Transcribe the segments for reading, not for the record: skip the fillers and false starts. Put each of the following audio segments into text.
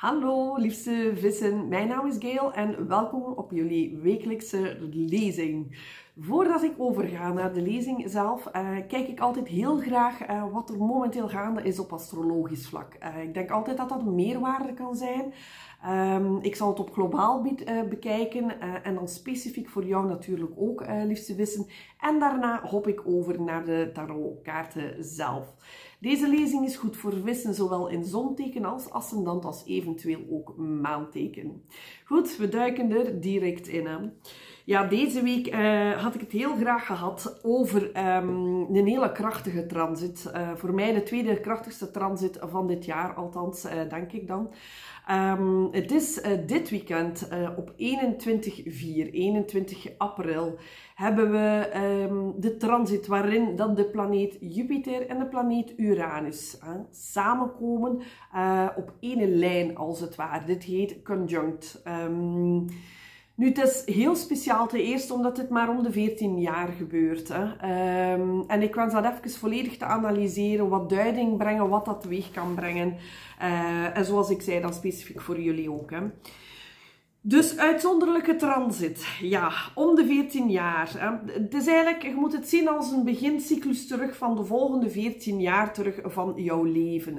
Hallo liefste vissen, mijn naam is Gail en welkom op jullie wekelijkse lezing. Voordat ik overga naar de lezing zelf, kijk ik altijd heel graag wat er momenteel gaande is op astrologisch vlak. Ik denk altijd dat dat een meerwaarde kan zijn. Ik zal het op globaal bekijken en dan specifiek voor jou natuurlijk ook, liefste vissen. En daarna hop ik over naar de tarotkaarten zelf. Deze lezing is goed voor vissen, zowel in zonteken als ascendant, als eventueel ook maanteken. Goed, we duiken er direct in. Ja, deze week had ik het heel graag gehad over een hele krachtige transit. Voor mij de tweede krachtigste transit van dit jaar, althans, denk ik dan. Het is dit weekend op 21 april hebben we de transit waarin dat de planeet Jupiter en de planeet Uranus samenkomen op één lijn als het ware. Dit heet conjunct. Nu, het is heel speciaal ten eerste omdat het maar om de 14 jaar gebeurt. En ik wens dat even volledig te analyseren, wat duiding brengen, wat dat teweeg kan brengen. En zoals ik zei, dan specifiek voor jullie ook. Dus uitzonderlijke transit, ja, om de 14 jaar. Het is eigenlijk, je moet het zien als een begincyclus terug van de volgende 14 jaar terug van jouw leven.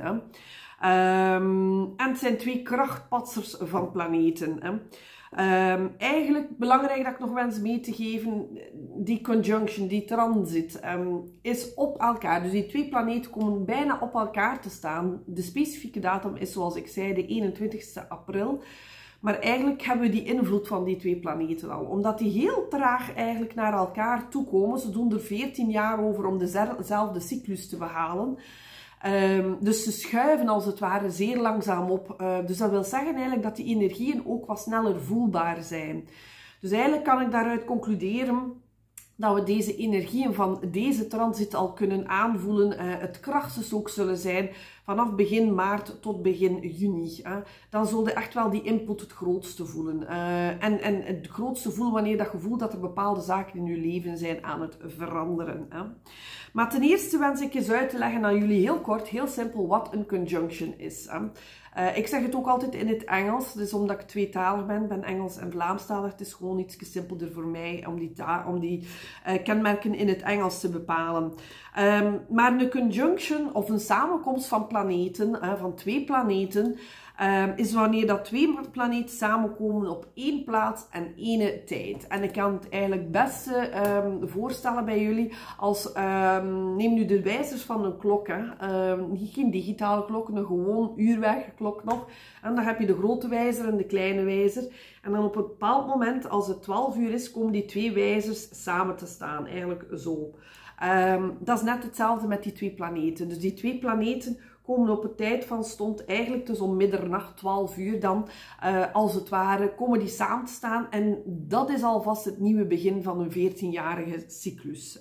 En het zijn twee krachtpatsers van planeten. Eigenlijk belangrijk dat ik nog wens mee te geven, die conjunction, die transit, is op elkaar. Dus die twee planeten komen bijna op elkaar te staan. De specifieke datum is, zoals ik zei, de 21 april. Maar eigenlijk hebben we die invloed van die twee planeten al. Omdat die heel traag eigenlijk naar elkaar toe komen. Ze doen er 14 jaar over om dezelfde cyclus te behalen. Dus ze schuiven als het ware zeer langzaam op. Dus dat wil zeggen eigenlijk dat die energieën ook wat sneller voelbaar zijn. Dus eigenlijk kan ik daaruit concluderen dat we deze energieën van deze transit al kunnen aanvoelen. Het krachtigste ook zullen zijn vanaf begin maart tot begin juni. Dan zul je echt wel die input het grootste voelen. En het grootste voelen wanneer dat je voelt dat er bepaalde zaken in je leven zijn aan het veranderen. Maar ten eerste wens ik eens uit te leggen aan jullie heel kort, heel simpel, wat een conjunction is. Ik zeg het ook altijd in het Engels, dus omdat ik tweetalig ben Engels en Vlaamstalig. Het is gewoon iets simpelder voor mij om die kenmerken in het Engels te bepalen. Maar een conjunction of een samenkomst van planeten, van twee planeten, is wanneer dat twee planeten samenkomen op één plaats en één tijd. En ik kan het eigenlijk beste voorstellen bij jullie als, neem nu de wijzers van een klok, geen digitale klok, een gewoon uurwerkklok nog. En dan heb je de grote wijzer en de kleine wijzer. En dan op een bepaald moment, als het 12 uur is, komen die twee wijzers samen te staan. Eigenlijk zo. Dat is net hetzelfde met die twee planeten. Dus die twee planeten komen op een tijd van stond eigenlijk dus om middernacht, 12 uur dan, als het ware, komen die samen te staan. En dat is alvast het nieuwe begin van een 14-jarige cyclus.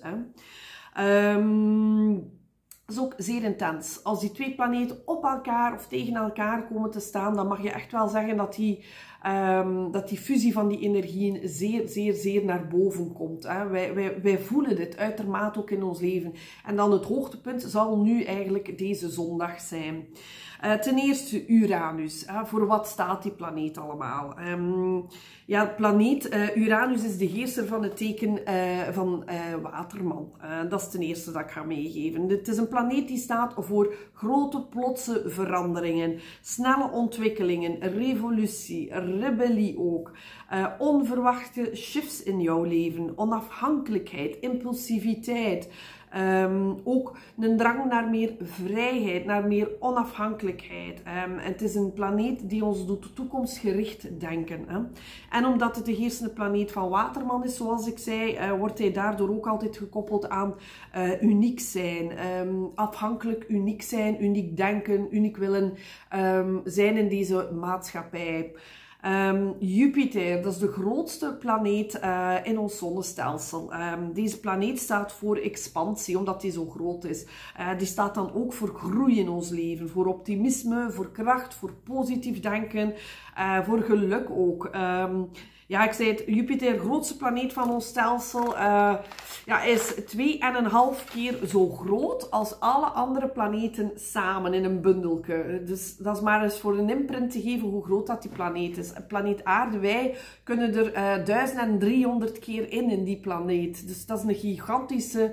Dat is ook zeer intens. Als die twee planeten op elkaar of tegen elkaar komen te staan, dan mag je echt wel zeggen dat die fusie van die energieën zeer naar boven komt. Wij voelen dit uitermate ook in ons leven. En dan het hoogtepunt zal nu eigenlijk deze zondag zijn. Ten eerste Uranus. Voor wat staat die planeet allemaal? Ja, de planeet Uranus is de heerser van het teken van Waterman. Dat is ten eerste dat ik ga meegeven. Het is een planeet die staat voor grote plotse veranderingen, snelle ontwikkelingen, revolutie, rebellie ook, onverwachte shifts in jouw leven, onafhankelijkheid, impulsiviteit. Ook een drang naar meer vrijheid, naar meer onafhankelijkheid. Het is een planeet die ons doet toekomstgericht denken. En omdat het de heersende planeet van Waterman is, zoals ik zei, wordt hij daardoor ook altijd gekoppeld aan uniek zijn. Afhankelijk uniek zijn, uniek denken, uniek willen zijn in deze maatschappij. Jupiter, dat is de grootste planeet in ons zonnestelsel. Deze planeet staat voor expansie, omdat die zo groot is. Die staat dan ook voor groei in ons leven, voor optimisme, voor kracht, voor positief denken, voor geluk ook. Ja, ik zei het, Jupiter, grootste planeet van ons stelsel, is 2,5 keer zo groot als alle andere planeten samen in een bundelke. Dus dat is maar eens voor een imprint te geven hoe groot dat die planeet is. Planeet Aarde, wij kunnen er 1300 keer in die planeet. Dus dat is een gigantische,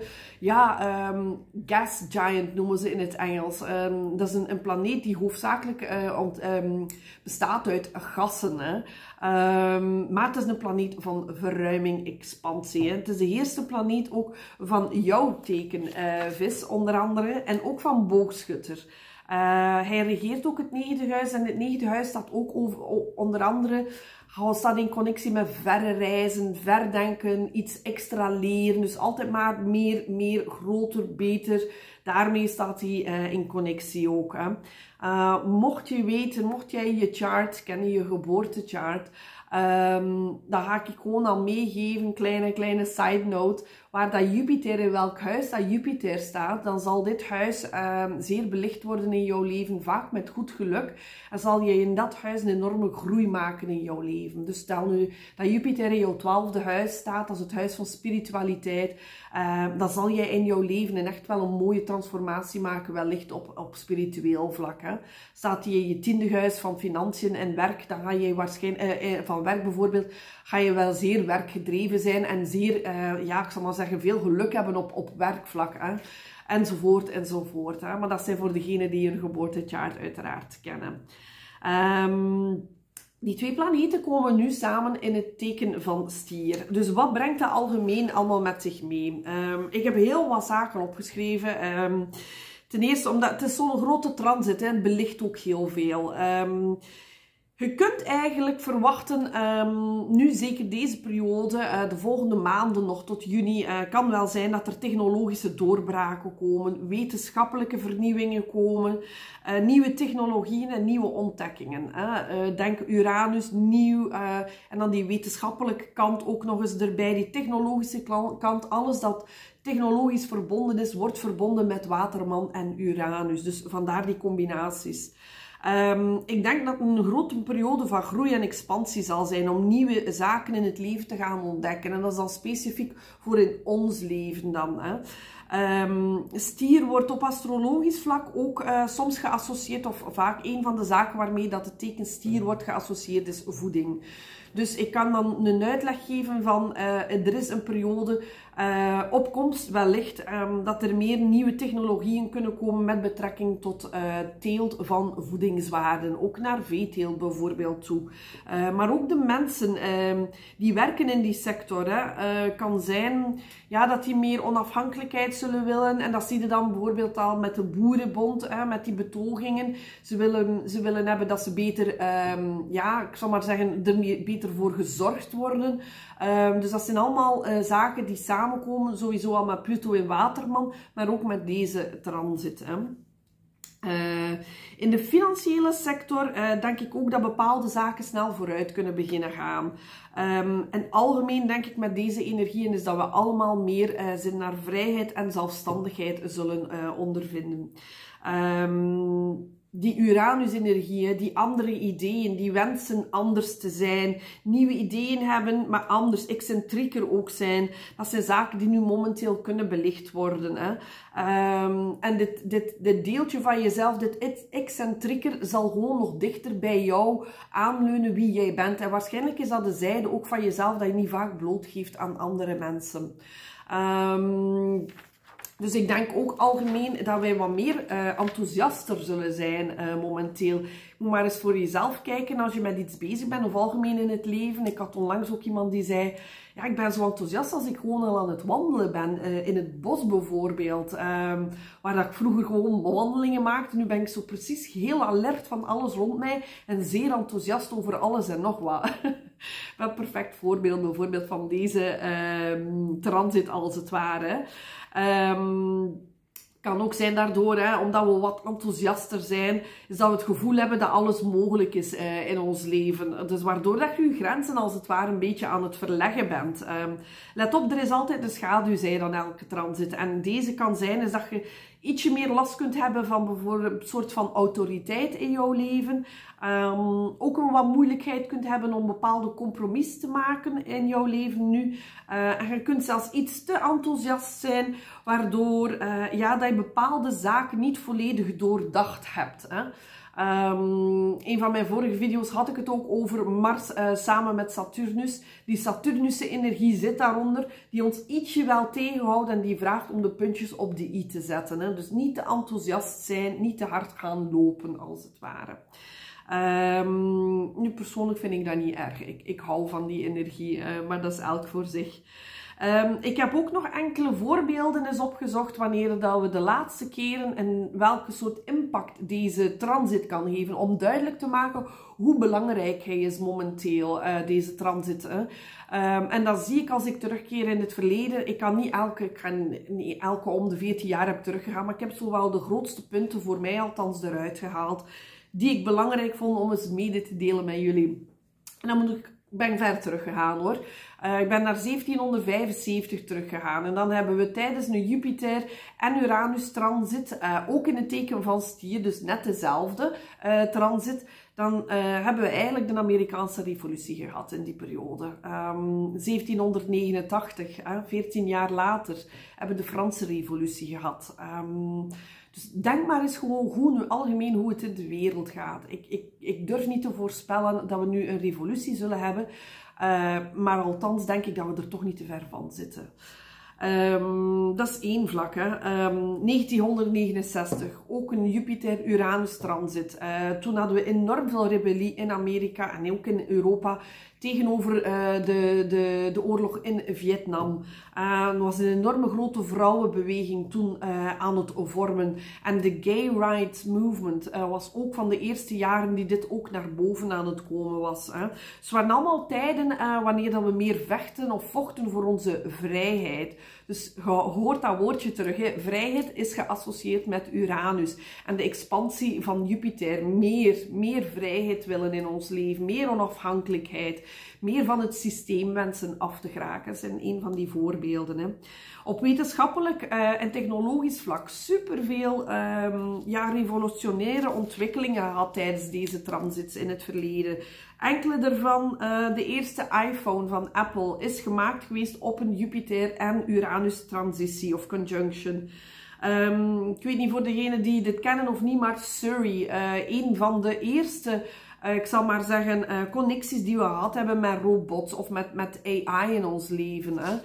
gas giant noemen ze in het Engels. Dat is een planeet die hoofdzakelijk bestaat uit gassen, hè. Maar het is een planeet van verruiming, expansie. Hè. Het is de eerste planeet ook van jouw teken, vis onder andere, en ook van boogschutter. Hij regeert ook het 9e huis en het 9e huis staat ook onder andere, staat in connectie met verre reizen, verdenken, iets extra leren, dus altijd maar meer, groter, beter. Daarmee staat hij in connectie ook. Hè. Mocht je weten, mocht jij je chart kennen, je geboortechart, dan ga ik gewoon al meegeven, kleine side note, waar dat Jupiter, in welk huis dat Jupiter staat, dan zal dit huis zeer belicht worden in jouw leven, vaak met goed geluk. En zal je in dat huis een enorme groei maken in jouw leven. Dus stel nu dat Jupiter in jouw 12e huis staat, dat is het huis van spiritualiteit, dan zal jij in jouw leven echt wel een mooie transformatie maken, wellicht op spiritueel vlak. Hè. Staat hij in je 10e huis van financiën en werk, dan ga je waarschijnlijk, van werk bijvoorbeeld, ga je wel zeer werkgedreven zijn en zeer, ik zal maar zeggen, veel geluk hebben op werkvlak. Hè. Enzovoort, enzovoort. Hè. Maar dat zijn voor degenen die hun geboortechart uiteraard kennen. Die twee planeten komen nu samen in het teken van Stier. Dus wat brengt dat algemeen allemaal met zich mee? Ik heb heel wat zaken opgeschreven. Ten eerste, omdat het is zo'n grote transit, hè, het belicht ook heel veel. Je kunt eigenlijk verwachten, nu zeker deze periode, de volgende maanden nog tot juni, kan wel zijn dat er technologische doorbraken komen, wetenschappelijke vernieuwingen komen, nieuwe technologieën en nieuwe ontdekkingen. Denk Uranus, nieuw, en dan die wetenschappelijke kant ook nog eens erbij, die technologische kant, alles dat technologisch verbonden is, wordt verbonden met Waterman en Uranus. Dus vandaar die combinaties. Ik denk dat het een grote periode van groei en expansie zal zijn om nieuwe zaken in het leven te gaan ontdekken. En dat is dan specifiek voor in ons leven dan. Hè. Stier wordt op astrologisch vlak ook soms geassocieerd, of vaak een van de zaken waarmee dat het teken stier wordt geassocieerd is voeding. Dus ik kan dan een uitleg geven van, er is een periode opkomst wellicht dat er meer nieuwe technologieën kunnen komen met betrekking tot teelt van voedingswaarden. Ook naar veeteelt bijvoorbeeld toe. Maar ook de mensen die werken in die sector, kan zijn dat die meer onafhankelijkheid zullen willen. En dat zie je dan bijvoorbeeld al met de boerenbond, met die betogingen. Ze willen hebben dat ze beter, ik zal maar zeggen, er beter voor gezorgd worden. Dus dat zijn allemaal zaken die samenkomen, sowieso al met Pluto in Waterman, maar ook met deze transit. Hè. In de financiële sector denk ik ook dat bepaalde zaken snel vooruit kunnen beginnen gaan. En algemeen denk ik met deze energieën is dat we allemaal meer zin naar vrijheid en zelfstandigheid zullen ondervinden. Die Uranus-energieën, die andere ideeën, die wensen anders te zijn, nieuwe ideeën hebben, maar anders, excentrieker ook zijn. Dat zijn zaken die nu momenteel kunnen belicht worden. Hè. En dit deeltje van jezelf, dit excentrieker, zal gewoon nog dichter bij jou aanleunen wie jij bent. En waarschijnlijk is dat de zijde ook van jezelf dat je niet vaak blootgeeft aan andere mensen. Dus ik denk ook algemeen dat wij wat meer enthousiaster zullen zijn momenteel. Je moet maar eens voor jezelf kijken als je met iets bezig bent of algemeen in het leven. Ik had onlangs ook iemand die zei, ja, ik ben zo enthousiast als ik gewoon al aan het wandelen ben. In het bos bijvoorbeeld. Waar dat ik vroeger gewoon wandelingen maakte. Nu ben ik zo precies heel alert van alles rond mij. En zeer enthousiast over alles en nog wat. Een perfect voorbeeld bijvoorbeeld van deze transit als het ware. Kan ook zijn daardoor, omdat we wat enthousiaster zijn, is dat we het gevoel hebben dat alles mogelijk is in ons leven. Dus waardoor dat je je grenzen als het ware een beetje aan het verleggen bent. Let op, er is altijd een schaduwzijde aan elke transit. En deze kan zijn is dat je ietsje meer last kunt hebben van bijvoorbeeld een soort van autoriteit in jouw leven. Ook een wat moeilijkheid kunt hebben om bepaalde compromissen te maken in jouw leven nu. En je kunt zelfs iets te enthousiast zijn, waardoor dat je bepaalde zaken niet volledig doordacht hebt. Hè. Een van mijn vorige video's had ik het ook over Mars samen met Saturnus. Die Saturnusse energie zit daaronder, die ons ietsje wel tegenhoudt en die vraagt om de puntjes op de i te zetten. Hè. Dus niet te enthousiast zijn, niet te hard gaan lopen als het ware. Nu persoonlijk vind ik dat niet erg. Ik hou van die energie, maar dat is elk voor zich. Ik heb ook nog enkele voorbeelden eens opgezocht wanneer dat we de laatste keren en welke soort impact deze transit kan geven. Om duidelijk te maken hoe belangrijk hij is momenteel, deze transit. En dat zie ik als ik terugkeer in het verleden. Ik ga niet elke om de 14 jaar heb teruggegaan, maar ik heb zo wel de grootste punten voor mij althans eruit gehaald. Die ik belangrijk vond om eens mede te delen met jullie. En dan ben ik ver teruggegaan hoor. Ik ben naar 1775 teruggegaan. En dan hebben we tijdens een Jupiter en Uranus transit, ook in het teken van Stier, dus net dezelfde transit. Dan hebben we eigenlijk de Amerikaanse revolutie gehad in die periode. 1789, 14 jaar later, hebben we de Franse revolutie gehad. Dus denk maar eens gewoon goed algemeen hoe het in de wereld gaat. Ik durf niet te voorspellen dat we nu een revolutie zullen hebben. Maar althans denk ik dat we er toch niet te ver van zitten. Dat is één vlak. Hè. 1969, ook een Jupiter-Uranus transit. Toen hadden we enorm veel rebellie in Amerika en ook in Europa tegenover de oorlog in Vietnam. Er was een enorme grote vrouwenbeweging toen aan het vormen. En de Gay Rights Movement was ook van de eerste jaren die dit ook naar boven aan het komen was. Hè. Dus het waren allemaal tijden wanneer dat we meer vechten of vochten voor onze vrijheid. Dus je hoort dat woordje terug. Hè. Vrijheid is geassocieerd met Uranus. En de expansie van Jupiter. Meer vrijheid willen in ons leven. Meer onafhankelijkheid. Meer van het systeem wensen af te geraken. Dat zijn een van die voorbeelden. Hè. Op wetenschappelijk en technologisch vlak superveel revolutionaire ontwikkelingen gehad tijdens deze transits in het verleden. Enkele daarvan, de eerste iPhone van Apple is gemaakt geweest op een Jupiter en Uranus transitie of conjunction. Ik weet niet voor degenen die dit kennen of niet, maar Surrey, een van de eerste, ik zal maar zeggen, connecties die we gehad hebben met robots of met AI in ons leven. Hè.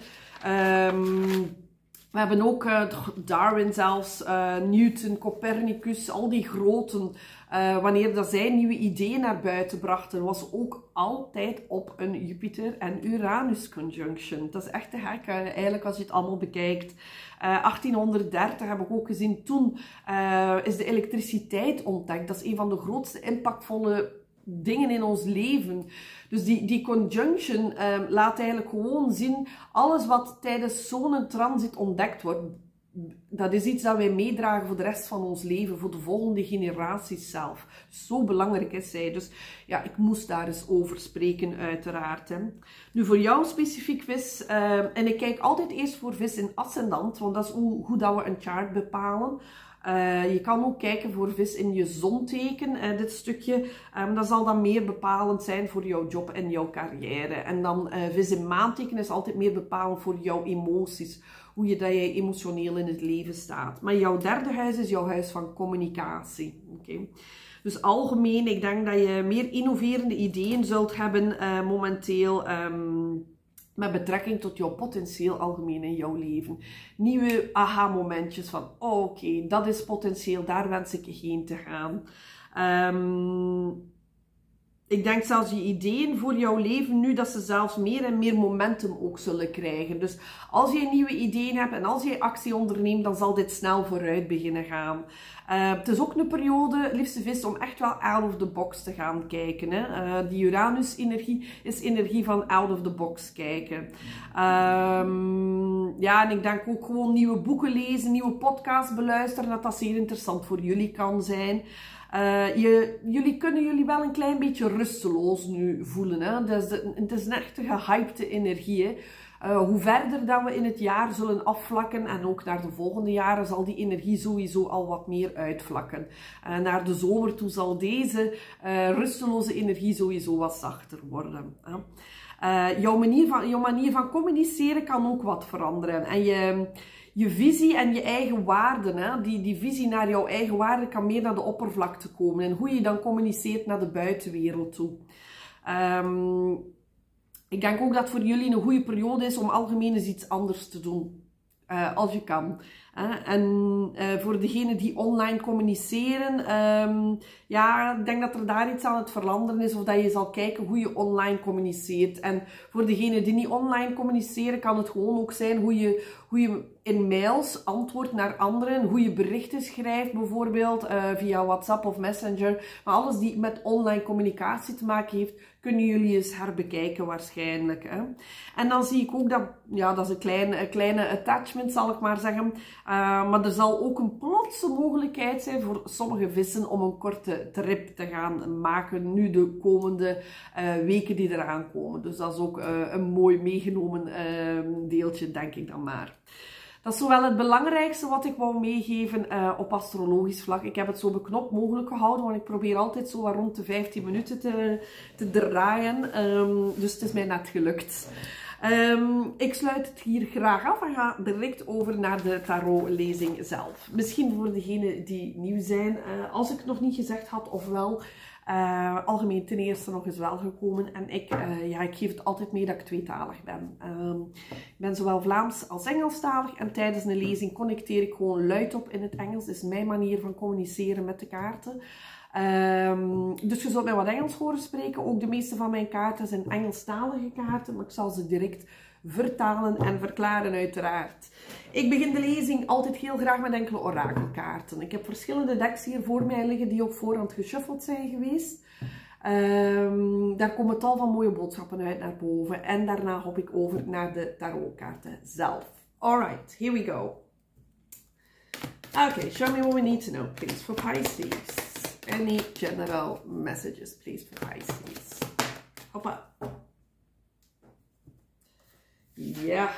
We hebben ook Darwin zelfs, Newton, Copernicus, al die groten. Wanneer dat zij nieuwe ideeën naar buiten brachten, was ook altijd op een Jupiter en Uranus conjunction. Dat is echt te gek, eigenlijk als je het allemaal bekijkt. 1830 heb ik ook gezien, toen is de elektriciteit ontdekt. Dat is een van de grootste impactvolle dingen in ons leven. Dus die conjunction laat eigenlijk gewoon zien, alles wat tijdens zo'n transit ontdekt wordt, dat is iets dat wij meedragen voor de rest van ons leven, voor de volgende generaties zelf. Zo belangrijk is zij. Dus ja, ik moest daar eens over spreken, uiteraard. Hè. Nu, voor jou specifiek vis, en ik kijk altijd eerst voor vis in ascendant, want dat is hoe dat we een chart bepalen. Je kan ook kijken voor vis in je zonteken, dit stukje. Dat zal dan meer bepalend zijn voor jouw job en jouw carrière. En dan vis in maanteken is altijd meer bepalend voor jouw emoties. Hoe dat je emotioneel in het leven staat. Maar jouw derde huis is jouw huis van communicatie. Okay. Dus algemeen, ik denk dat je meer innoverende ideeën zult hebben momenteel. Met betrekking tot jouw potentieel algemeen in jouw leven. Nieuwe aha-momentjes van, oh, oké, dat is potentieel, daar wens ik heen te gaan. Ik denk zelfs je ideeën voor jouw leven nu, dat ze zelfs meer en meer momentum ook zullen krijgen. Dus als je nieuwe ideeën hebt en als je actie onderneemt, dan zal dit snel vooruit beginnen gaan. Het is ook een periode, liefste vis, om echt wel out of the box te gaan kijken. Hè. Die Uranus-energie is energie van out of the box kijken. Ja, en ik denk ook gewoon nieuwe boeken lezen, nieuwe podcasts beluisteren, dat zeer interessant voor jullie kan zijn. Jullie kunnen jullie wel een klein beetje rusteloos nu voelen. Hè? Het is een echte gehypte energie. Hè? Hoe verder dat we in het jaar zullen afvlakken en ook naar de volgende jaren zal die energie sowieso al wat meer uitvlakken. Naar de zomer toe zal deze rusteloze energie sowieso wat zachter worden. Jouw manier van communiceren kan ook wat veranderen. En je visie en je eigen waarden, die visie naar jouw eigen waarden kan meer naar de oppervlakte komen. En hoe je dan communiceert naar de buitenwereld toe. Ik denk ook dat voor jullie een goede periode is om algemeen eens iets anders te doen. Als je kan. En voor degenen die online communiceren, ja, ik denk dat er daar iets aan het veranderen is. Of dat je zal kijken hoe je online communiceert. En voor degenen die niet online communiceren, kan het gewoon ook zijn hoe je in mails antwoordt naar anderen. Hoe je berichten schrijft bijvoorbeeld via WhatsApp of Messenger. Maar alles die met online communicatie te maken heeft, kunnen jullie eens herbekijken waarschijnlijk. Hè? En dan zie ik ook dat, ja, dat is een kleine attachment zal ik maar zeggen. Maar er zal ook een plotse mogelijkheid zijn voor sommige vissen om een korte trip te gaan maken nu de komende weken die eraan komen. Dus dat is ook een mooi meegenomen deeltje, denk ik dan maar. Dat is zowel het belangrijkste wat ik wou meegeven op astrologisch vlak. Ik heb het zo beknopt mogelijk gehouden, want ik probeer altijd zo rond de 15 minuten te draaien. Dus het is mij net gelukt. Ik sluit het hier graag af en ga direct over naar de tarotlezing zelf. Misschien voor degenen die nieuw zijn, als ik het nog niet gezegd had, ofwel algemeen ten eerste nog eens wel gekomen. En ik geef het altijd mee dat ik tweetalig ben. Ik ben zowel Vlaams als Engelstalig en tijdens een lezing connecteer ik gewoon luid op in het Engels. Dat is mijn manier van communiceren met de kaarten. Dus je zult mij wat Engels horen spreken. Ook de meeste van mijn kaarten zijn Engelstalige kaarten, maar ik zal ze direct vertalen en verklaren uiteraard. Ik begin de lezing altijd heel graag met enkele orakelkaarten. Ik heb verschillende decks hier voor mij liggen die op voorhand geshuffeld zijn geweest. Daar komen tal van mooie boodschappen uit naar boven. En daarna hop ik over naar de tarotkaarten zelf. Alright, here we go. Okay, show me what we need to know, please, for Pisces. Any general messages, please, for Pisces. Hoppa. Ja.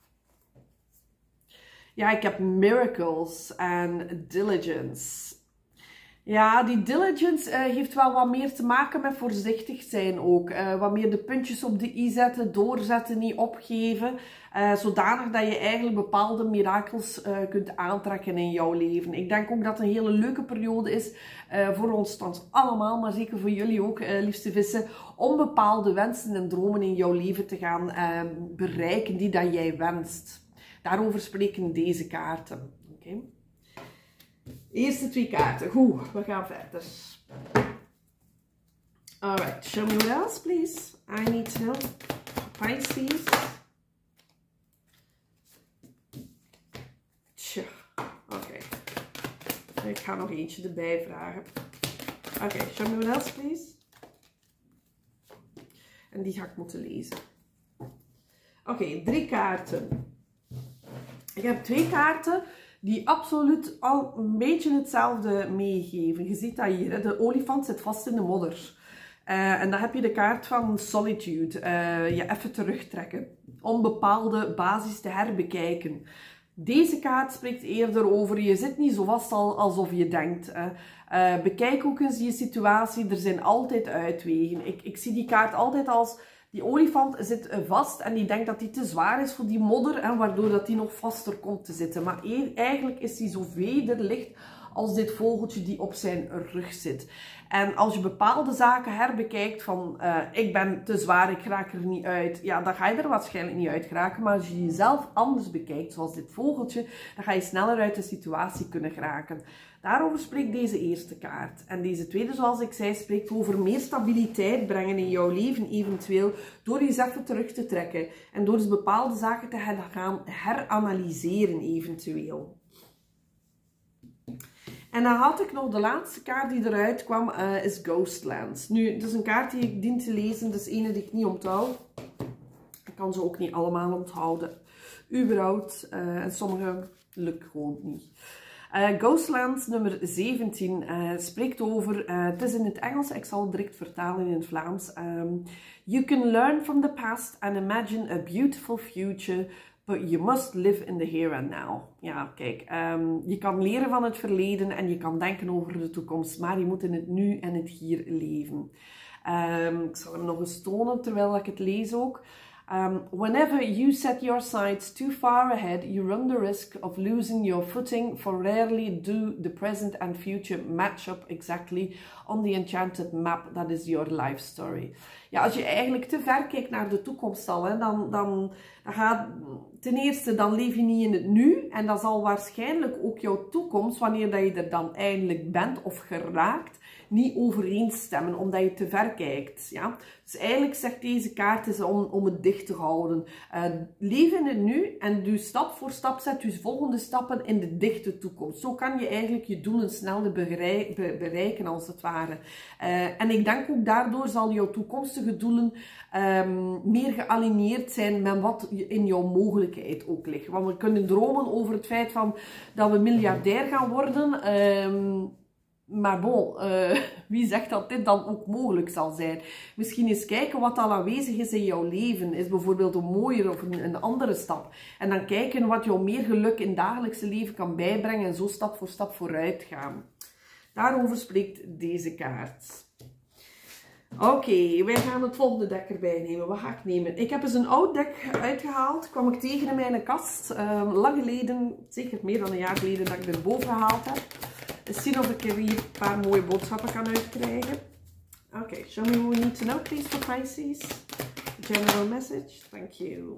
Ja, ik heb miracles en diligence. Ja, die diligence heeft wel wat meer te maken met voorzichtig zijn ook. Wat meer de puntjes op de i zetten, doorzetten, niet opgeven. Zodanig dat je eigenlijk bepaalde mirakels kunt aantrekken in jouw leven. Ik denk ook dat het een hele leuke periode is voor ons allemaal, maar zeker voor jullie ook, liefste vissen, om bepaalde wensen en dromen in jouw leven te gaan bereiken die dat jij wenst. Daarover spreken deze kaarten. Okay. Eerste twee kaarten. Goed, we gaan verder. Alright, show me what else, please. I need to know. Pisces. Tja, oké. Ik ga nog eentje erbij vragen. Oké, show me what else, please. En die ga ik moeten lezen. Oké, 3 kaarten. Ik heb 2 kaarten die absoluut al een beetje hetzelfde meegeven. Je ziet dat hier, hè? De olifant zit vast in de modder. En dan heb je de kaart van solitude. Je even terugtrekken. Om bepaalde basis te herbekijken. Deze kaart spreekt eerder over, je zit niet zo vast alsof je denkt. Bekijk ook eens je situatie. Er zijn altijd uitwegen. Ik zie die kaart altijd als, die olifant zit vast en die denkt dat die te zwaar is voor die modder. En waardoor dat die nog vaster komt te zitten. Maar eigenlijk is die zo vederlicht als dit vogeltje die op zijn rug zit. En als je bepaalde zaken herbekijkt van ik ben te zwaar, ik raak er niet uit. Ja, dan ga je er waarschijnlijk niet uit geraken. Maar als je jezelf anders bekijkt, zoals dit vogeltje, dan ga je sneller uit de situatie kunnen geraken. Daarover spreekt deze eerste kaart. En deze tweede, zoals ik zei, spreekt over meer stabiliteit brengen in jouw leven eventueel. Door je even terug te trekken. En door dus bepaalde zaken te gaan heranalyseren eventueel. En dan had ik nog de laatste kaart die eruit kwam, is Ghostlands. Nu, dat is een kaart die ik dien te lezen, dat is ene die ik niet onthoud. Ik kan ze ook niet allemaal onthouden. Überhaupt, en sommige lukt gewoon niet. Ghostland nummer 17 spreekt over, het is in het Engels, ik zal het direct vertalen in het Vlaams. You can learn from the past and imagine a beautiful future, but you must live in the here and now. Ja, kijk, je kan leren van het verleden en je kan denken over de toekomst, maar je moet in het nu en het hier leven. Ik zal hem nog eens tonen terwijl ik het lees ook. Whenever you set your sights too far ahead, you run the risk of losing your footing, for rarely do the present and future match up exactly on the enchanted map that is your life story. Ja, als je eigenlijk te ver kijkt naar de toekomst al, hè, dan gaat ten eerste, dan leef je niet in het nu en dan zal waarschijnlijk ook jouw toekomst, wanneer dat je er dan eindelijk bent of geraakt, niet overeenstemmen, omdat je te ver kijkt. Ja? Dus eigenlijk zegt deze kaart is om het dicht te houden. Leef in het nu en doe stap voor stap, zet je volgende stappen in de dichte toekomst. Zo kan je eigenlijk je doelen sneller bereiken als het ware. En ik denk ook daardoor zal jouw toekomstige doelen meer gealigneerd zijn met wat in jouw mogelijkheid ook ligt. Want we kunnen dromen over het feit dat we miljardair gaan worden. Maar bon, wie zegt dat dit dan ook mogelijk zal zijn? Misschien eens kijken wat al aanwezig is in jouw leven. Is bijvoorbeeld een mooiere of een andere stap. En dan kijken wat jou meer geluk in het dagelijkse leven kan bijbrengen. En zo stap voor stap vooruit gaan. Daarover spreekt deze kaart. Oké, wij gaan het volgende dek erbij nemen. Wat ga ik nemen? Ik heb eens een oud dek uitgehaald. Kwam ik tegen in mijn kast. Lang geleden, zeker meer dan een jaar geleden, dat ik er boven gehaald heb. Eens zien of ik er hier een paar mooie boodschappen kan uitkrijgen. Oké, show me what we need to know, please, for Pisces. General message, thank you.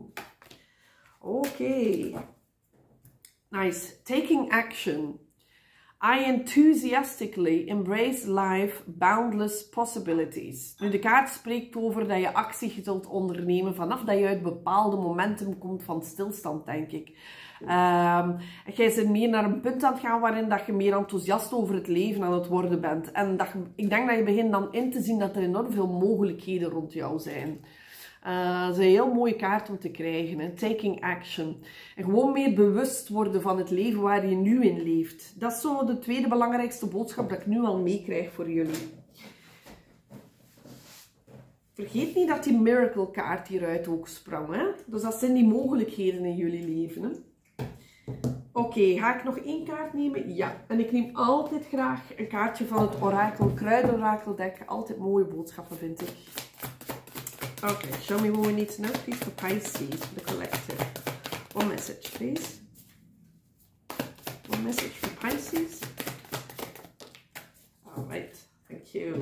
Oké. Nice. Taking action. I enthusiastically embrace life, boundless possibilities. Nu, de kaart spreekt over dat je actie zult ondernemen vanaf dat je uit bepaalde momentum komt van stilstand, denk ik. Jij bent meer naar een punt aan het gaan waarin dat je meer enthousiast over het leven aan het worden bent. En ik denk dat je begint dan in te zien dat er enorm veel mogelijkheden rond jou zijn. Dat is een heel mooie kaart om te krijgen. Hè? Taking action. En gewoon meer bewust worden van het leven waar je nu in leeft. Dat is zo de tweede belangrijkste boodschap dat ik nu al meekrijg voor jullie. Vergeet niet dat die miracle kaart hieruit ook sprang. Hè? Dus dat zijn die mogelijkheden in jullie leven. Hè? Oké, ga ik nog één kaart nemen? Ja. En ik neem altijd graag een kaartje van het orakel, kruidorakeldek. Altijd mooie boodschappen, vind ik. Okay, show me what we need to know, please, for Pisces, for the collective. One message, please. One message for Pisces. Alright, thank you.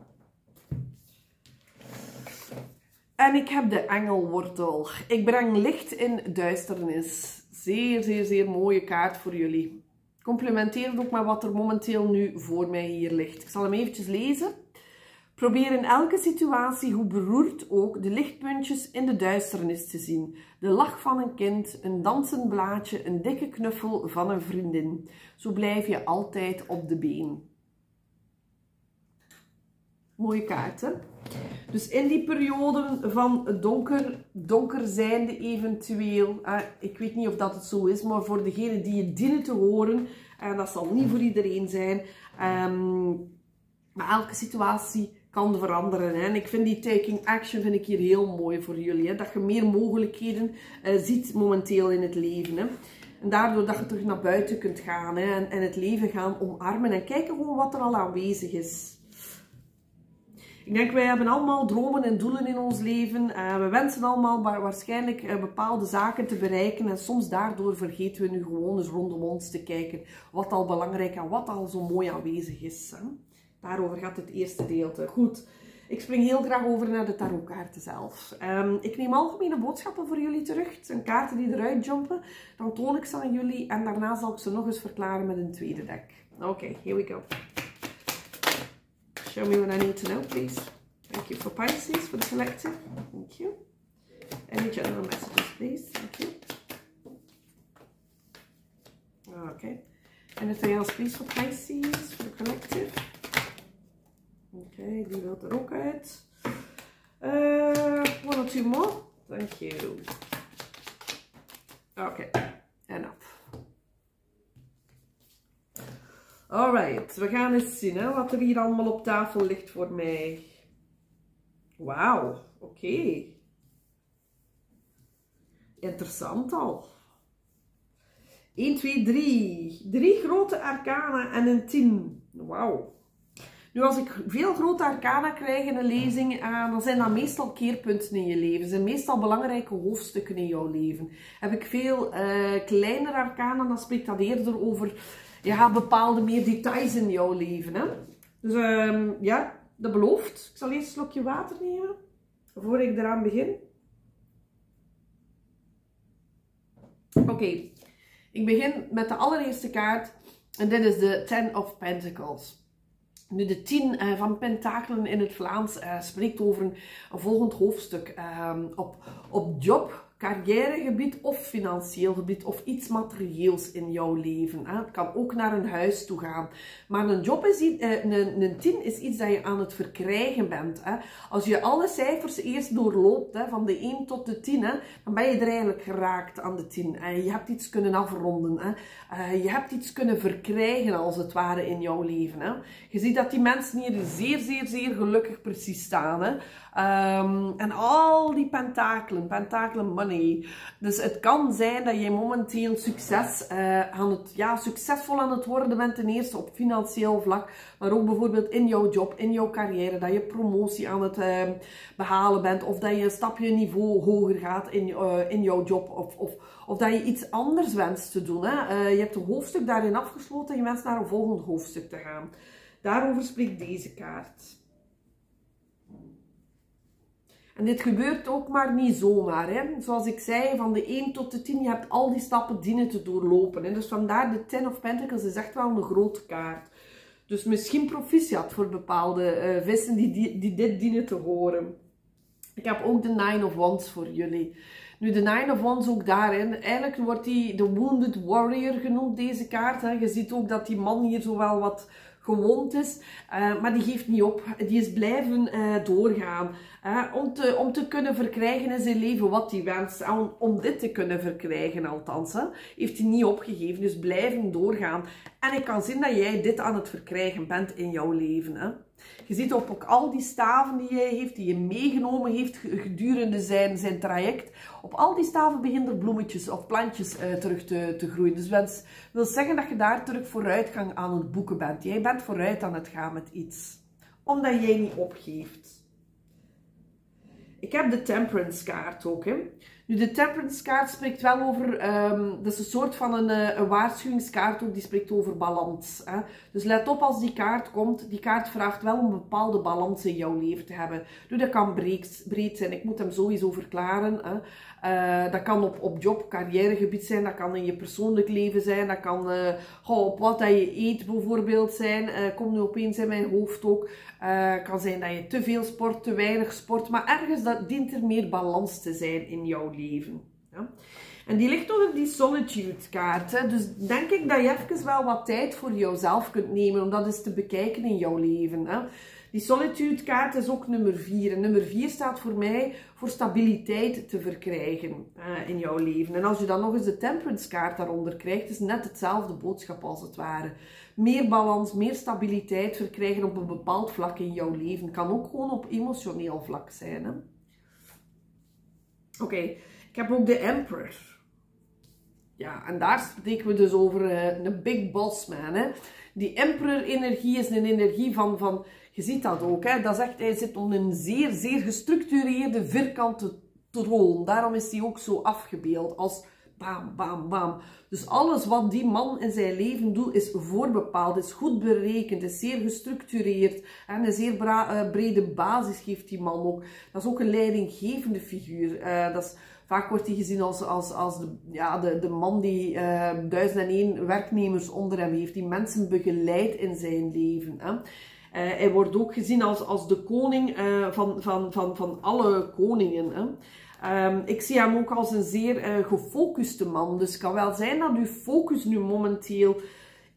En ik heb de engelwortel. Ik breng licht in duisternis. Zeer, zeer, zeer mooie kaart voor jullie. Complementeer het ook met wat er momenteel nu voor mij hier ligt. Ik zal hem eventjes lezen. Probeer in elke situatie, hoe beroerd ook, de lichtpuntjes in de duisternis te zien. De lach van een kind, een dansend blaadje, een dikke knuffel van een vriendin. Zo blijf je altijd op de been. Mooie kaart, hè? Dus in die perioden van donker zijnde eventueel, ik weet niet of dat het zo is, maar voor degenen die het dienen te horen, en dat zal niet voor iedereen zijn, maar elke situatie kan veranderen. Hè? En ik vind die taking action vind ik hier heel mooi voor jullie. Hè? Dat je meer mogelijkheden ziet momenteel in het leven. Hè? En daardoor dat je terug naar buiten kunt gaan. Hè? En het leven gaan omarmen. En kijken gewoon wat er al aanwezig is. Ik denk, wij hebben allemaal dromen en doelen in ons leven. We wensen allemaal waarschijnlijk bepaalde zaken te bereiken. En soms daardoor vergeten we nu gewoon eens rondom ons te kijken. Wat al belangrijk en wat al zo mooi aanwezig is. Hè? Daarover gaat het eerste gedeelte. Goed, ik spring heel graag over naar de tarotkaarten zelf. Ik neem algemene boodschappen voor jullie terug. Het zijn kaarten die eruit jumpen. Dan toon ik ze aan jullie en daarna zal ik ze nog eens verklaren met een tweede deck. Oké, here we go. Show me what I need to know, please. Thank you for Pisces, for the collective. Thank you. Any general messages, please. Thank you. Okay. Anything else, please, for Pisces, for the collective. Oké, die wil er ook uit. One or two more. Thank you. Oké, enough. Alright, we gaan eens zien hè, wat er hier allemaal op tafel ligt voor mij. Wauw, oké. Interessant al. 1, 2, 3. 3 grote arcana en een 10. Wauw. Nu, als ik veel grote arcana krijg in een lezing, dan zijn dat meestal keerpunten in je leven. Zijn meestal belangrijke hoofdstukken in jouw leven. Heb ik veel kleinere arcana, dan spreekt dat eerder over ja, bepaalde meer details in jouw leven. Hè? Dus ja, dat belooft. Ik zal eerst een slokje water nemen, voor ik eraan begin. Oké, ik begin met de allereerste kaart. En dit is de Ten of Pentacles. Nu, de 10 van pentakelen in het Vlaams spreekt over een volgend hoofdstuk op job, carrièregebied of financieel gebied of iets materieels in jouw leven. Het kan ook naar een huis toe gaan. Maar een job is een 10 is iets dat je aan het verkrijgen bent. Als je alle cijfers eerst doorloopt, van de 1 tot de 10, dan ben je er eigenlijk geraakt aan de 10. Je hebt iets kunnen afronden. Je hebt iets kunnen verkrijgen als het ware in jouw leven. Je ziet dat die mensen hier zeer, zeer, zeer gelukkig precies staan. En al die pentakelen money. Dus het kan zijn dat je momenteel succesvol aan het worden bent, ten eerste op financieel vlak, maar ook bijvoorbeeld in jouw job, in jouw carrière, dat je promotie aan het behalen bent, of dat je een stapje niveau hoger gaat in jouw job, of dat je iets anders wenst te doen. Je hebt een hoofdstuk daarin afgesloten en je wenst naar een volgend hoofdstuk te gaan. Daarover spreekt deze kaart. En dit gebeurt ook maar niet zomaar. Hè. Zoals ik zei, van de 1 tot de 10, je hebt al die stappen dienen te doorlopen. Hè. Dus vandaar de Ten of Pentacles is echt wel een grote kaart. Dus misschien proficiat voor bepaalde vissen die dit dienen te horen. Ik heb ook de Nine of Wands voor jullie. Nu, de Nine of Wands ook daarin. Eigenlijk wordt die de Wounded Warrior genoemd, deze kaart. Hè. Je ziet ook dat die man hier zo wel wat gewond is, maar die geeft niet op. Die is blijven doorgaan. Om te kunnen verkrijgen in zijn leven wat hij wenst. Om dit te kunnen verkrijgen althans. Heeft hij niet opgegeven. Dus blijven doorgaan. En ik kan zien dat jij dit aan het verkrijgen bent in jouw leven. Hè. Je ziet ook al die staven die hij heeft, die je meegenomen heeft gedurende zijn traject. Op al die staven beginnen er bloemetjes of plantjes terug te groeien. Dus dat wil zeggen dat je daar terug vooruitgang aan het boeken bent. Jij bent vooruit aan het gaan met iets. Omdat jij niet opgeeft. Ik heb de Temperance kaart ook. Hè. Nu, de Temperance kaart spreekt wel over, dat is een soort van een waarschuwingskaart ook, die spreekt over balans. Hè. Dus let op als die kaart komt, die kaart vraagt wel om een bepaalde balans in jouw leven te hebben. Dus dat kan breed zijn, ik moet hem sowieso verklaren. Hè. Dat kan op job, carrièregebied zijn, dat kan in je persoonlijk leven zijn, dat kan op wat dat je eet bijvoorbeeld zijn. Komt nu opeens in mijn hoofd ook. Kan zijn dat je te veel sport, te weinig sport, maar ergens dient er meer balans te zijn in jouw leven. Ja? En die ligt onder die Solitude kaart. Hè? Dus denk ik dat je even wel wat tijd voor jouzelf kunt nemen om dat eens te bekijken in jouw leven. Hè? Die Solitude kaart is ook nummer 4. En nummer 4 staat voor mij voor stabiliteit te verkrijgen in jouw leven. En als je dan nog eens de Temperance kaart daaronder krijgt, is net hetzelfde boodschap als het ware. Meer balans, meer stabiliteit verkrijgen op een bepaald vlak in jouw leven. Kan ook gewoon op emotioneel vlak zijn. Hè? Oké, ik heb ook de Emperor. Ja, en daar spreken we dus over een big boss man. Hè? Die Emperor-energie is een energie van je ziet dat ook. Hè? Dat is echt, hij zit op een zeer, zeer gestructureerde, vierkante troon. Daarom is hij ook zo afgebeeld als bam, bam, bam. Dus alles wat die man in zijn leven doet, is voorbepaald, is goed berekend, is zeer gestructureerd. En een zeer brede basis geeft die man ook. Dat is ook een leidinggevende figuur. Vaak wordt hij gezien als de man die 1001 werknemers onder hem heeft, die mensen begeleidt in zijn leven. Hè. Hij wordt ook gezien als de koning van alle koningen. Hè. Ik zie hem ook als een zeer gefocuste man. Dus het kan wel zijn dat uw focus nu momenteel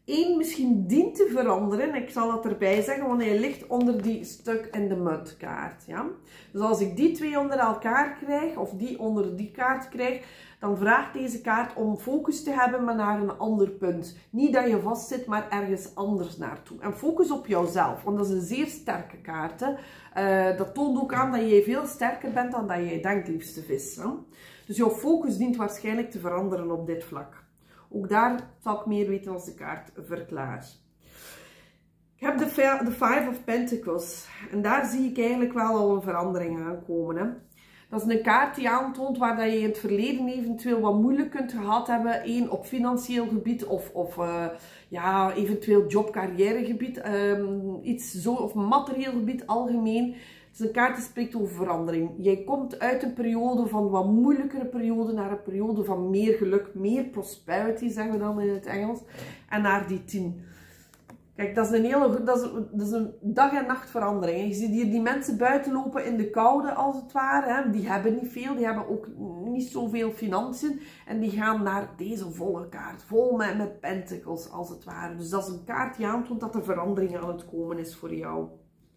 één misschien dient te veranderen. Ik zal dat erbij zeggen, want hij ligt onder die Stuck in the Mud kaart. Ja? Dus als ik die twee onder elkaar krijg, of die onder die kaart krijg, dan vraagt deze kaart om focus te hebben, maar naar een ander punt. Niet dat je vast zit, maar ergens anders naartoe. En focus op jouzelf, want dat is een zeer sterke kaart. Hè? Dat toont ook aan dat jij veel sterker bent dan dat jij denkt, liefste vis. Hè? Dus jouw focus dient waarschijnlijk te veranderen op dit vlak. Ook daar zal ik meer weten als de kaart verklaar. Ik heb de Five of Pentacles. En daar zie ik eigenlijk wel al een verandering aankomen. Hè? Dat is een kaart die aantoont waar dat je in het verleden eventueel wat moeilijk kunt gehad hebben. Eén op financieel gebied of ja, eventueel job-carrièregebied. Iets zo, of materieel gebied algemeen. Het is een kaart die spreekt over verandering. Jij komt uit een periode van wat moeilijkere periode naar een periode van meer geluk, meer prosperity, zeggen we dan in het Engels. En naar die 10. Kijk, dat is een dag en nacht verandering. Je ziet hier die mensen buiten lopen in de koude, als het ware. Hè. Die hebben niet veel, die hebben ook niet zoveel financiën. En die gaan naar deze volle kaart, vol met pentacles, als het ware. Dus dat is een kaart die aantoont dat er verandering aan het komen is voor jou.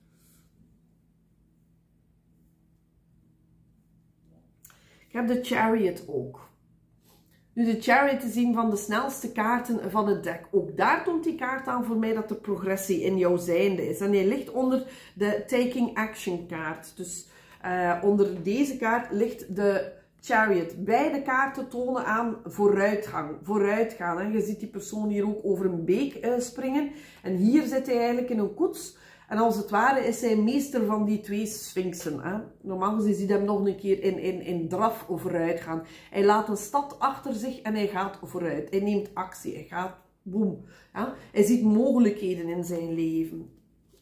Ik heb de Chariot ook. Nu de Chariot te zien van de snelste kaarten van het deck. Ook daar toont die kaart aan voor mij dat er progressie in jouw zijnde is. En hij ligt onder de Taking Action kaart. Dus onder deze kaart ligt de Chariot. Beide kaarten tonen aan vooruitgang. Vooruitgaan. Hè. Je ziet die persoon hier ook over een beek springen. En hier zit hij eigenlijk in een koets. En als het ware is hij meester van die twee sphinxen. Hè? Normaal gezien zie je hem nog een keer in draf vooruit gaan. Hij laat een stad achter zich en hij gaat vooruit. Hij neemt actie. Hij gaat boem. Ja? Hij ziet mogelijkheden in zijn leven.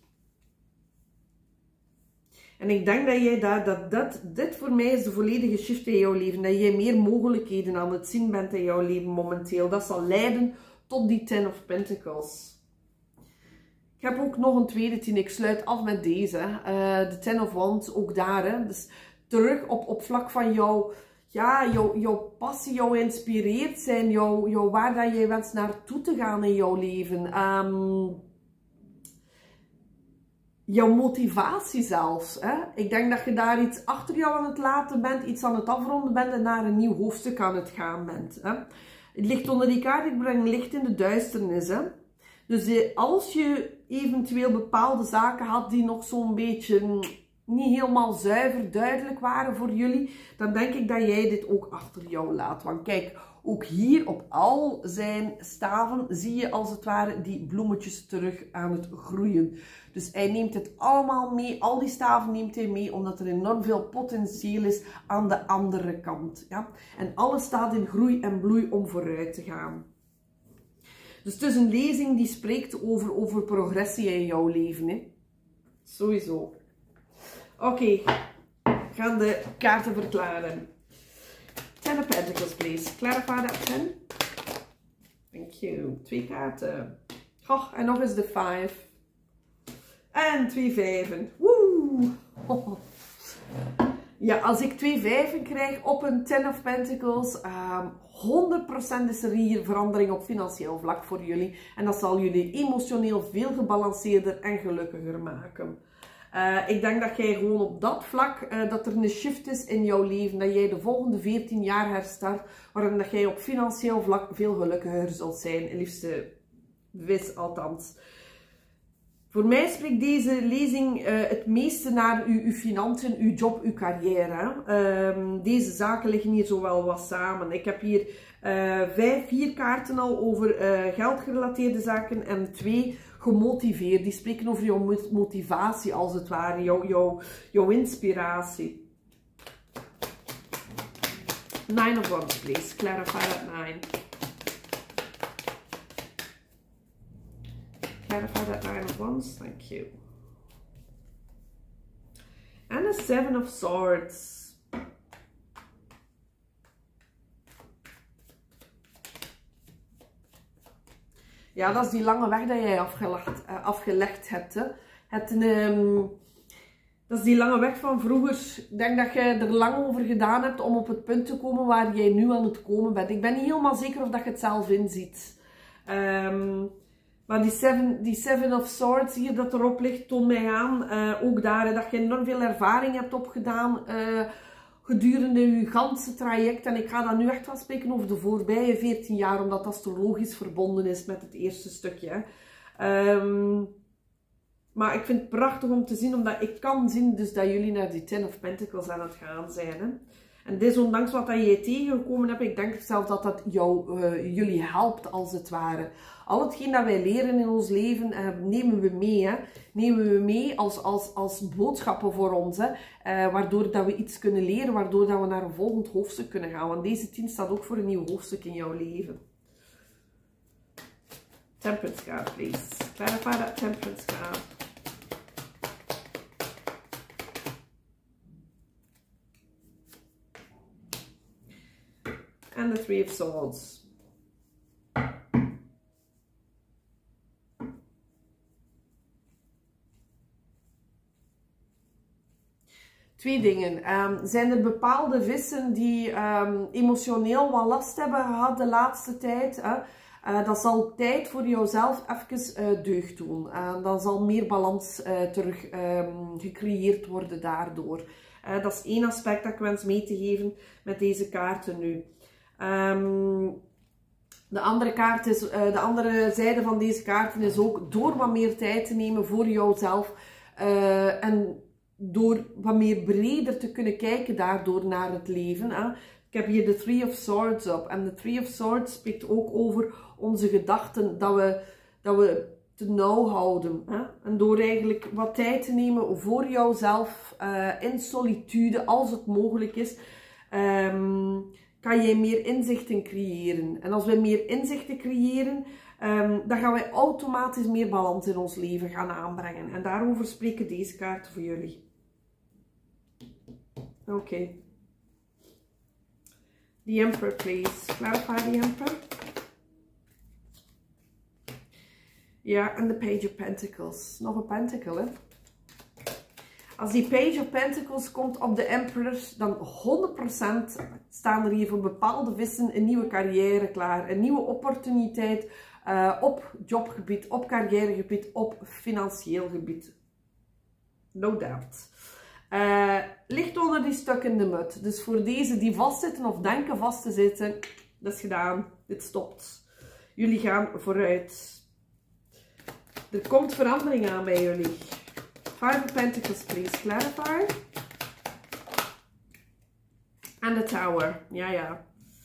En ik denk dat jij dit voor mij is de volledige shift in jouw leven. Dat jij meer mogelijkheden aan het zien bent in jouw leven momenteel. Dat zal leiden tot die Ten of Pentacles. Ik heb ook nog een tweede 10. Ik sluit af met deze. De Ten of Wands, ook daar. Hè. Dus terug op vlak van jouw passie, jouw inspireerd zijn, waar dat jij wenst naartoe te gaan in jouw leven. Jouw motivatie zelfs. Hè. Ik denk dat je daar iets achter jou aan het laten bent, iets aan het afronden bent en naar een nieuw hoofdstuk aan het gaan bent. Hè. Het ligt onder die kaart, ik breng licht in de duisternis. Hè. Dus als je eventueel bepaalde zaken had die nog zo'n beetje niet helemaal zuiver duidelijk waren voor jullie, dan denk ik dat jij dit ook achter jou laat. Want kijk, ook hier op al zijn staven zie je als het ware die bloemetjes terug aan het groeien. Dus hij neemt het allemaal mee, al die staven neemt hij mee, omdat er enorm veel potentieel is aan de andere kant. Ja? En alles staat in groei en bloei om vooruit te gaan. Dus het is een lezing die spreekt over progressie in jouw leven. Hè? Sowieso. Oké, ik ga de kaarten verklaren. Ten of Pentacles, please. Clarify that 10. Thank you. 2 kaarten. Oh, en nog eens de 5. En 2 vijven. Woe! Oh. Ja, als ik 2 vijven krijg op een Ten of Pentacles, 100% is er hier verandering op financieel vlak voor jullie. En dat zal jullie emotioneel veel gebalanceerder en gelukkiger maken. Ik denk dat jij gewoon op dat vlak, dat er een shift is in jouw leven. Dat jij de volgende 14 jaar herstart, waarin dat jij op financieel vlak veel gelukkiger zult zijn. Liefste vis althans. Voor mij spreekt deze lezing het meeste naar uw financiën, uw job, uw carrière. Deze zaken liggen hier zo wel wat samen. Ik heb hier 4 kaarten al over geldgerelateerde zaken en 2 gemotiveerd. Die spreken over jouw motivatie als het ware, jouw inspiratie. 9 of Wands, please. Clarify that 9. Clarify that 9 of Wands, thank you. And a 7 of Swords. Ja, dat is die lange weg dat jij afgelegd hebt. Hè. Dat is die lange weg van vroeger. Ik denk dat je er lang over gedaan hebt om op het punt te komen waar jij nu aan het komen bent. Ik ben niet helemaal zeker of dat je het zelf inziet. Maar die seven of Swords hier dat erop ligt, toont mij aan, ook daar, dat je enorm veel ervaring hebt opgedaan gedurende je ganse traject. En ik ga dan nu echt wel spreken over de voorbije 14 jaar, omdat dat astrologisch verbonden is met het eerste stukje. Maar ik vind het prachtig om te zien, omdat ik kan zien dus dat jullie naar die Ten of Pentacles aan het gaan zijn. Hè? En desondanks wat dat je tegengekomen hebt, ik denk zelf dat dat jullie helpt als het ware. Al hetgeen dat wij leren in ons leven, nemen we mee. Hè? Nemen we mee als boodschappen voor ons. Hè? Waardoor dat we iets kunnen leren, waardoor dat we naar een volgend hoofdstuk kunnen gaan. Want deze 10 staat ook voor een nieuw hoofdstuk in jouw leven. Temperance card, please. Clarify that Temperance card. And the Three of Swords. Twee dingen. Zijn er bepaalde vissen die emotioneel wat last hebben gehad de laatste tijd? Dat zal tijd voor jouzelf even deugd doen. Dan zal meer balans terug gecreëerd worden daardoor. Dat is één aspect dat ik wens mee te geven met deze kaarten nu. De andere zijde van deze kaarten is ook door wat meer tijd te nemen voor jouzelf en door wat meer breder te kunnen kijken daardoor naar het leven. Ik heb hier de Three of Swords op en de Three of Swords spreekt ook over onze gedachten, dat we te nauw houden. En door eigenlijk wat tijd te nemen voor jouzelf in solitude, als het mogelijk is, kan jij meer inzichten creëren. En als wij meer inzichten creëren, dan gaan wij automatisch meer balans in ons leven gaan aanbrengen. En daarover spreken deze kaarten voor jullie. Oké. The Emperor, please. Clarify the Emperor. Ja, en de Page of Pentacles. Nog een pentacle, hè. Als die Page of Pentacles komt op de Emperor, dan 100% staan er hier voor bepaalde vissen een nieuwe carrière klaar. Een nieuwe opportuniteit op jobgebied, op carrièregebied, op financieel gebied. No doubt. Ligt onder die stuk in de mud. Dus voor deze die vastzitten of denken vast te zitten, dat is gedaan. Dit stopt. Jullie gaan vooruit. Er komt verandering aan bij jullie. Five of Pentacles, please clarify. En de Tower. Ja, ja.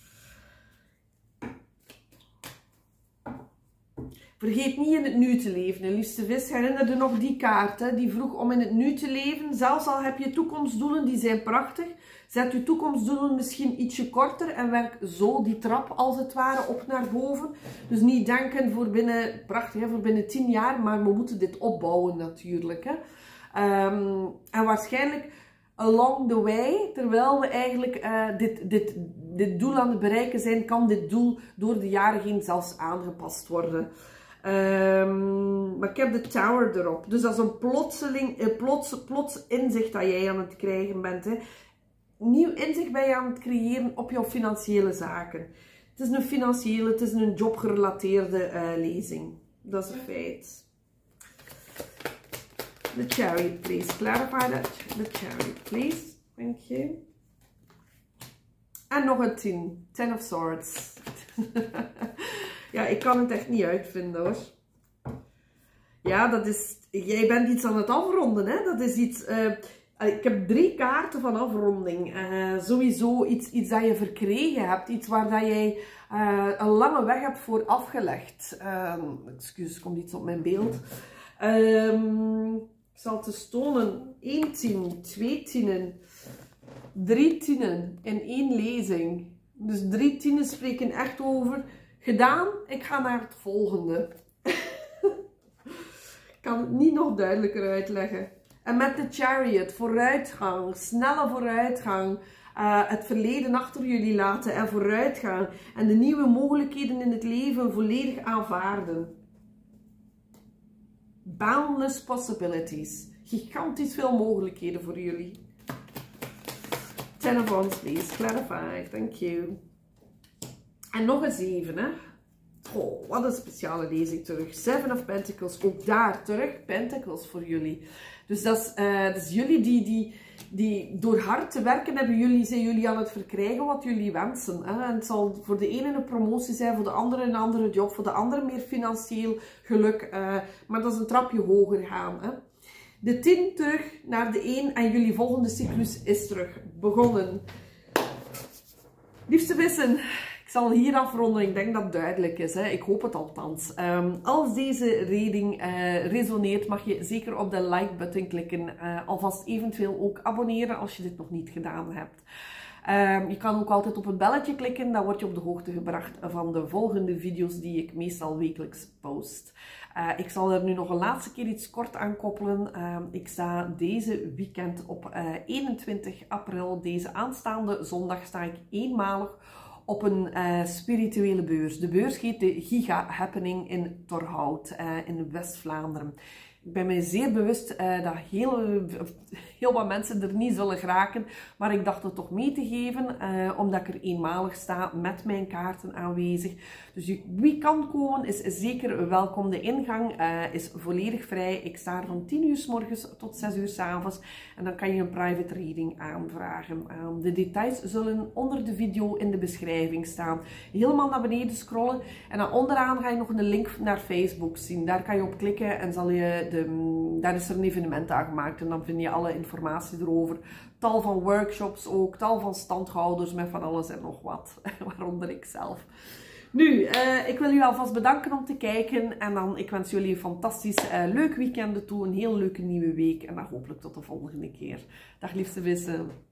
Vergeet niet in het nu te leven, liefste vis. Herinner je nog die kaart, hè? Die vroeg om in het nu te leven. Zelfs al heb je toekomstdoelen, die zijn prachtig. Zet je toekomstdoelen misschien ietsje korter en werk zo die trap als het ware op naar boven. Dus niet denken voor binnen, prachtig hè, voor binnen 10 jaar, maar we moeten dit opbouwen natuurlijk. Hè? En waarschijnlijk along the way, terwijl we eigenlijk dit doel aan het bereiken zijn, kan dit doel door de jaren heen zelfs aangepast worden. Maar ik heb de Tower erop. Dus dat is een plots inzicht dat jij aan het krijgen bent. Hè. Nieuw inzicht ben je aan het creëren op jouw financiële zaken. Het is een financiële, het is een jobgerelateerde lezing. Dat is een feit. The Chariot, please. Clarify that. The Chariot, please. Thank you. En nog een 10. Ten of Swords. Ja, ik kan het echt niet uitvinden hoor. Ja, dat is... Jij bent iets aan het afronden, hè. Dat is iets... ik heb 3 kaarten van afronding. Sowieso iets dat je verkregen hebt. Iets waar dat jij een lange weg hebt voor afgelegd. Excuus, er komt iets op mijn beeld. Ik zal het eens tonen. 1 10, 2 tienen, 3 tienen in 1 lezing. Dus 3 tienen spreken echt over... Gedaan, ik ga naar het volgende. Ik kan het niet nog duidelijker uitleggen. En met de Chariot, vooruitgang, snelle vooruitgang. Het verleden achter jullie laten en vooruitgaan. En de nieuwe mogelijkheden in het leven volledig aanvaarden. Boundless possibilities. Gigantisch veel mogelijkheden voor jullie. Ten of Wands, please. Clarify. Thank you. En nog een 7, hè. Oh, wat een speciale lezing terug. Seven of Pentacles, ook daar terug. Pentacles voor jullie. Dus dat is jullie die door hard te werken zijn jullie aan het verkrijgen wat jullie wensen. Hè? En het zal voor de ene een promotie zijn, voor de andere een andere job, voor de andere meer financieel geluk. Maar dat is een trapje hoger gaan. Hè? De 10 terug naar de 1 en jullie volgende cyclus is terug begonnen. Liefste vissen, ik zal hier afronden. Ik denk dat het duidelijk is. Hè? Ik hoop het althans. Als deze reading resoneert, mag je zeker op de like-button klikken. Alvast eventueel ook abonneren als je dit nog niet gedaan hebt. Je kan ook altijd op het belletje klikken. Dan word je op de hoogte gebracht van de volgende video's die ik meestal wekelijks post. Ik zal er nu nog een laatste keer iets kort aan koppelen. Ik sta deze weekend op 21 april, deze aanstaande zondag, sta ik eenmalig op een spirituele beurs. De beurs heet de Giga Happening in Torhout in West-Vlaanderen. Ik ben mij zeer bewust dat heel wat mensen er niet zullen geraken, maar ik dacht het toch mee te geven, omdat ik er eenmalig sta met mijn kaarten aanwezig. Dus wie kan komen is zeker welkom. De ingang is volledig vrij. Ik sta er van 10 uur 's morgens tot 6 uur 's avonds en dan kan je een private reading aanvragen. De details zullen onder de video in de beschrijving staan. Helemaal naar beneden scrollen en dan onderaan ga je nog een link naar Facebook zien. Daar kan je op klikken en daar is er een evenement aangemaakt en dan vind je alle informatie erover. Tal van workshops ook, tal van standhouders met van alles en nog wat, waaronder ik zelf. Nu, ik wil jullie alvast bedanken om te kijken en dan ik wens jullie een fantastisch leuk weekend toe, een heel leuke nieuwe week en dan hopelijk tot de volgende keer. Dag liefste vissen.